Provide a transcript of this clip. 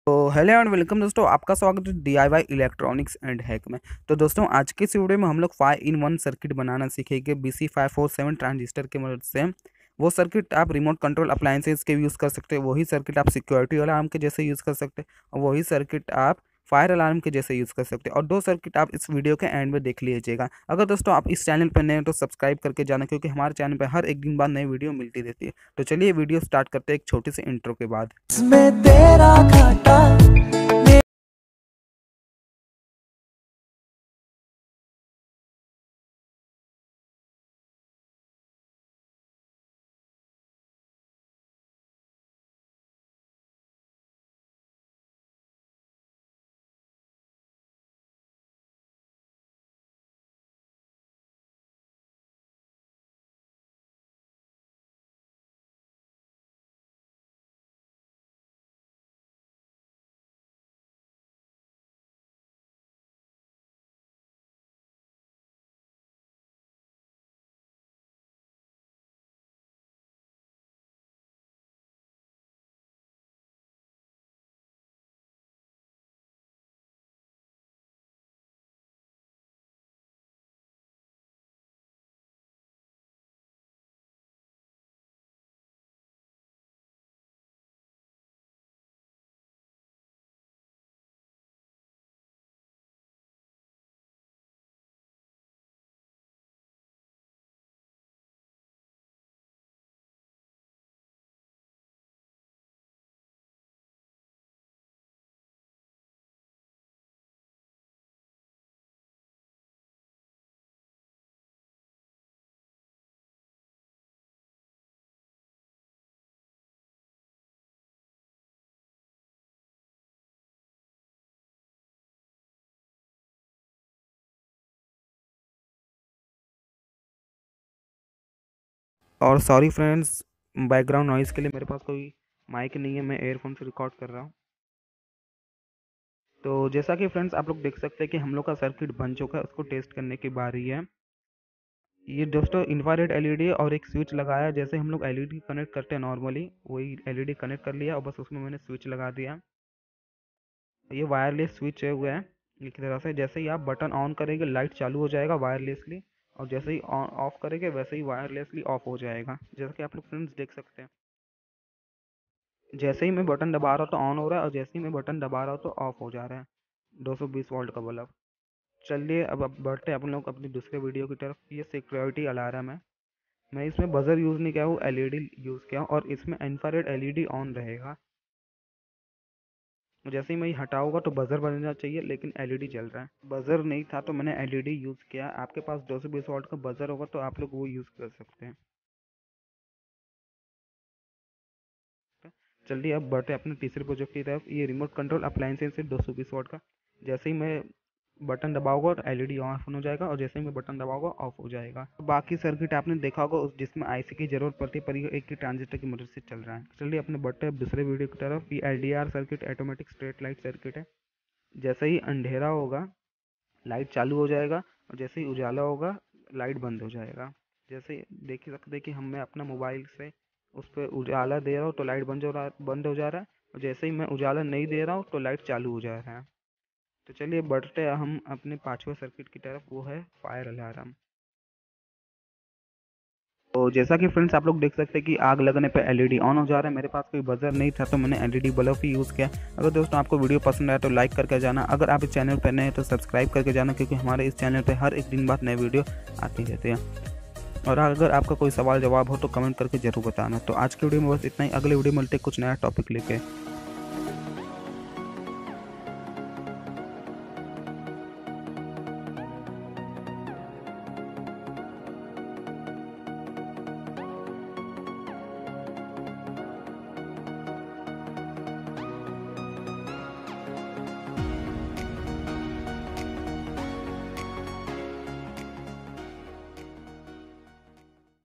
तो hello and welcome दोस्तों, आपका स्वागत है DIY इलेक्ट्रॉनिक्स एंड हैक में। तो दोस्तों आज के इस वीडियो में हम लोग 5-in-1 सर्किट बनाना सीखेंगे BC547 ट्रांजिस्टर की मदद से। वो सर्किट आप रिमोट कंट्रोल अप्लायंसेस के यूज़ कर सकते हैं, वही सर्किट आप सिक्योरिटी अलार्म के जैसे यूज़ कर सकते हैं और वही सर्किट आप फायर अलार्म के जैसे यूज़ कर सकते हैं। और दो सर्किट आप इस वीडियो के एंड में देख लीजिएगा। अगर दोस्तों आप इस चैनल पर नए हैं तो सब्सक्राइब करके जाना, क्योंकि हमारे चैनल पर हर एक दिन बाद नई वीडियो मिलती रहती है। तो चलिए वीडियो स्टार्ट करते हैं एक छोटी सी इंट्रो के बाद। इसमें तेरा घाटा और सॉरी फ्रेंड्स, बैकग्राउंड नॉइज़ के लिए मेरे पास कोई माइक नहीं है, मैं एयरफोन से रिकॉर्ड कर रहा हूँ। तो जैसा कि फ्रेंड्स आप लोग देख सकते हैं कि हम लोग का सर्किट बन चुका है, उसको टेस्ट करने की बारी है। ये दोस्तों इंफ्रारेड एलईडी और एक स्विच लगाया, जैसे हम लोग एलईडी कनेक्ट करते हैं नॉर्मली वही एलईडी कनेक्ट कर लिया और बस उसमें मैंने स्विच लगा दिया। ये वायरलेस स्विच है हुआ है एक तरह से। जैसे ही आप बटन ऑन करेंगे लाइट चालू हो जाएगा वायरलेसली, और जैसे ही ऑन ऑफ करेंगे वैसे ही वायरलेसली ऑफ हो जाएगा, जैसा कि आप लोग फ्रेंड्स देख सकते हैं। जैसे ही मैं बटन दबा रहा हूँ तो ऑन हो रहा है और जैसे ही मैं बटन दबा रहा हूँ तो ऑफ हो जा रहा है 220 वोल्ट का बल्ब। चलिए अब बढ़ते हैं अपन लोग अपनी दूसरे वीडियो की तरफ। ये सिक्योरिटी अलार्म है। मैं इसमें बजर यूज़ नहीं किया हूँ, एलईडी यूज़ किया हूँ और इसमें इंफ्रारेड एलईडी ऑन रहेगा। जैसे ही मैं हटाऊंगा तो बजर बजना चाहिए, लेकिन एलईडी जल रहा है। बजर नहीं था तो मैंने एलईडी यूज़ किया। आपके पास 220 वोल्ट का बजर होगा तो आप लोग वो यूज़ कर सकते हैं। चलिए अब बढ़ते हैं अपने तीसरे प्रोजेक्ट की तरफ। ये रिमोट कंट्रोल अप्लायंसेस है 220 वॉट का। जैसे ही मैं बटन दबाऊंगा तो एलईडी ऑन हो जाएगा और जैसे ही मैं बटन दबाऊंगा ऑफ हो जाएगा। बाकी सर्किट आपने देखा होगा जिसमें आईसी की जरूरत पड़ती है, पर ये एक ही ट्रांजिस्टर की मदद से चल रहा है। चलिए अपने बढ़ते हैं दूसरे वीडियो की तरफ। ये LDR circuit automatic straight light circuit है। जैसे ही अंधेरा होगा लाइट चालू हो जाएगा और जैसे ही उजाला होगा लाइट बंद हो जाएगा। जैसे देख सकते हैं कि मैं अपना मोबाइल से उस पर उजाला दे रहा हूँ तो लाइट बंद हो जा रहा है, और जैसे ही मैं उजाला नहीं दे रहा हूँ तो लाइट चालू हो जा रहा है। तो चलिए बढ़ते हैं हम अपने पांचवें सर्किट की तरफ, वो है फायर अलार्म। तो जैसा कि फ्रेंड्स आप लोग देख सकते हैं कि आग लगने पे एलईडी ऑन हो जा रहा है। मेरे पास कोई बजर नहीं था तो मैंने एलईडी बल्ब ही यूज़ किया। अगर दोस्तों आपको वीडियो पसंद आया तो लाइक करके जाना। अगर आप इस चैनल पर नए हैं तो सब्सक्राइब करके जाना, क्योंकि हमारे इस चैनल पर हर एक दिन बाद नए वीडियो आती रहती है। और अगर आपका कोई सवाल जवाब हो तो कमेंट करके जरूर बताना। तो आज की वीडियो में बस इतना ही। अगले वीडियो में मिलते कुछ नया टॉपिक लेके।